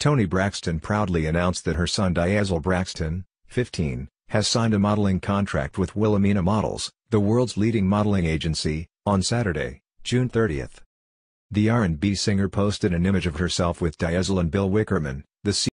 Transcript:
Toni Braxton proudly announced that her son Diezel Braxton, 15, has signed a modeling contract with Wilhelmina Models, the world's leading modeling agency, on Saturday, June 30. The R&B singer posted an image of herself with Diezel and Bill Wickerman, the